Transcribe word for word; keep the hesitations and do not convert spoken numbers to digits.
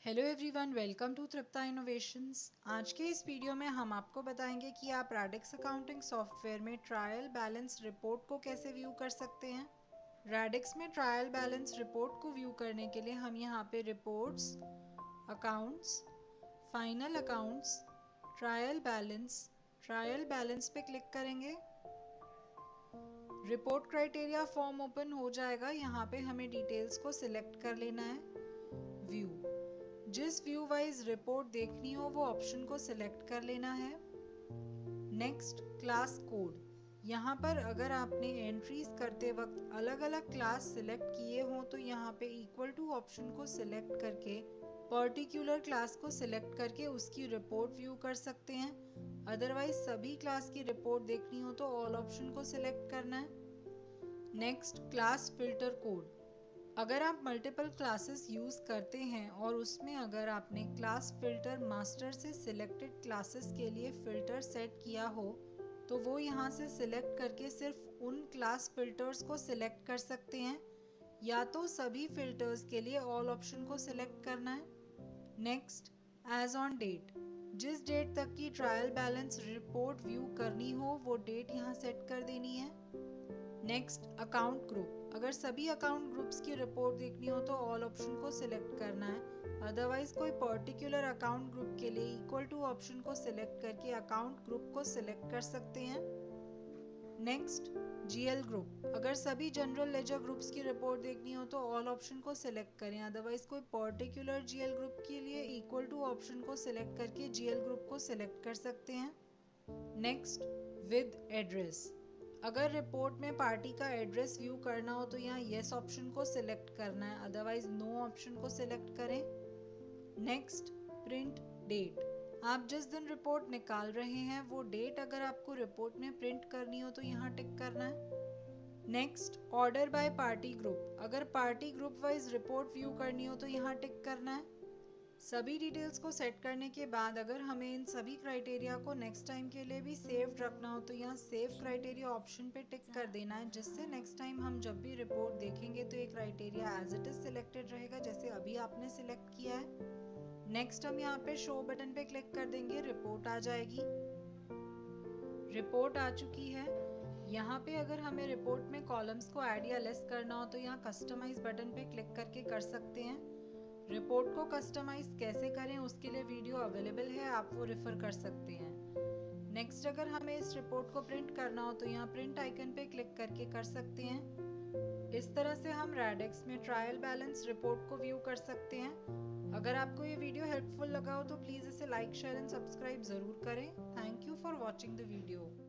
Hello everyone, welcome to Trupta innovations. आज के इस वीडियो में हम आपको बताएंगे कि आप रैडिक्स अकाउंटिंग सॉफ्टवेयर में ट्रायल बैलेंस रिपोर्ट को कैसे व्यू कर सकते हैं। रैडिक्स में ट्रायल बैलेंस रिपोर्ट को व्यू करने के लिए हम यहाँ पे reports, accounts, final accounts, trial balance, trial balance पे क्लिक करेंगे। रिपोर्ट क्राइटेरिया फॉर्म ओपन हो जाएगा। यहाँ पे हमें डिटेल्स को सिलेक्ट कर लेना है। व्यू, जिस व्यू वाइज रिपोर्ट देखनी हो वो ऑप्शन को सिलेक्ट कर लेना है। Next, class code. यहाँ पर अगर आपने एंट्रीज करते वक्त अलग अलग क्लास सिलेक्ट किए हों तो यहाँ पे इक्वल टू ऑप्शन को सिलेक्ट करके पर्टिकुलर क्लास को सिलेक्ट करके उसकी रिपोर्ट व्यू कर सकते हैं। अदरवाइज सभी क्लास की रिपोर्ट देखनी हो तो ऑल ऑप्शन को सिलेक्ट करना है। Next, class filter code. अगर आप मल्टीपल क्लासेस यूज़ करते हैं और उसमें अगर आपने क्लास फिल्टर मास्टर से सिलेक्टेड क्लासेस के लिए फ़िल्टर सेट किया हो तो वो यहाँ से सिलेक्ट करके सिर्फ उन क्लास फिल्टर्स को सिलेक्ट कर सकते हैं, या तो सभी फिल्टर्स के लिए ऑल ऑप्शन को सिलेक्ट करना है। Next, as on date. जिस डेट तक की ट्रायल बैलेंस रिपोर्ट व्यू करनी हो वो डेट यहाँ सेट कर देनी है। Next, account group. अगर सभी अकाउंट ग्रुप्स की रिपोर्ट देखनी हो तो ऑल ऑप्शन को सिलेक्ट करना है। अदरवाइज कोई पर्टिकुलर अकाउंट ग्रुप के लिए इक्वल टू ऑप्शन को सिलेक्ट करके अकाउंट ग्रुप को सिलेक्ट कर सकते हैं। Next, GL group. अगर सभी जनरल लेजर ग्रुप्स की रिपोर्ट देखनी हो तो ऑल ऑप्शन को सिलेक्ट करें। अदरवाइज कोई पर्टिकुलर जीएल ग्रुप के लिए इक्वल टू ऑप्शन को सिलेक्ट करके जीएल ग्रुप को सिलेक्ट कर सकते हैं। Next, with address. अगर रिपोर्ट में पार्टी का एड्रेस व्यू करना हो तो यहाँ येस ऑप्शन को सिलेक्ट करना है। अदरवाइज नो ऑप्शन को सिलेक्ट करें। Next, print date. आप जिस दिन रिपोर्ट निकाल रहे हैं वो डेट अगर आपको रिपोर्ट में प्रिंट करनी हो तो यहाँ टिक करना है। Next, order by party group. अगर party group wise report view करनी हो तो यहाँ टिक करना है। सभी डिटेल्स को सेट करने के बाद अगर हमें इन सभी क्राइटेरिया को नेक्स्ट टाइम के लिए भी सेव्ड रखना हो तो यहाँ सेव क्राइटेरिया ऑप्शन पे टिक कर देना है, जिससे नेक्स्ट टाइम हम जब भी रिपोर्ट देखेंगे तो ये criteria as it is selected रहेगा जैसे अभी आपने सिलेक्ट किया है। नेक्स्ट, हम यहाँ पे शो बटन पे क्लिक कर देंगे, रिपोर्ट आ जाएगी। रिपोर्ट आ चुकी है। यहाँ पे अगर हमें रिपोर्ट में कॉलम्स को ऐड या लेस करना हो तो यहाँ कस्टमाइज बटन पे क्लिक करके कर सकते हैं। रिपोर्ट को कस्टमाइज कैसे करें उसके लिए वीडियो अवेलेबल है, आप वो रेफर कर सकते हैं। नेक्स्ट, अगर हमें इस रिपोर्ट को प्रिंट करना हो तो यहाँ प्रिंट आइकन पे क्लिक करके कर सकते हैं। इस तरह से हम रैडिक्स में ट्रायल बैलेंस रिपोर्ट को व्यू कर सकते हैं। अगर आपको ये वीडियो हेल्पफुल लगा हो तो प्लीज़ इसे लाइक, शेयर एंड सब्सक्राइब ज़रूर करें। Thank you for watching the video.